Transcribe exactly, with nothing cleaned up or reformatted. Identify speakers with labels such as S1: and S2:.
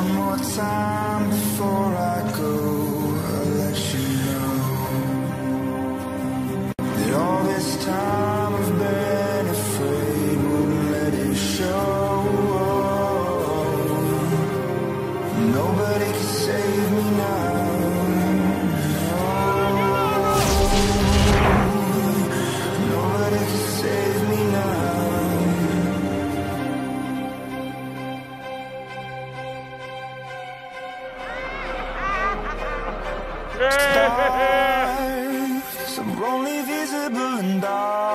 S1: One more time before I go, I'll let you know that all this time I've been afraid, wouldn't let it show. Nobody can save me now. Nobody can save me now. Stars are only visible in dark.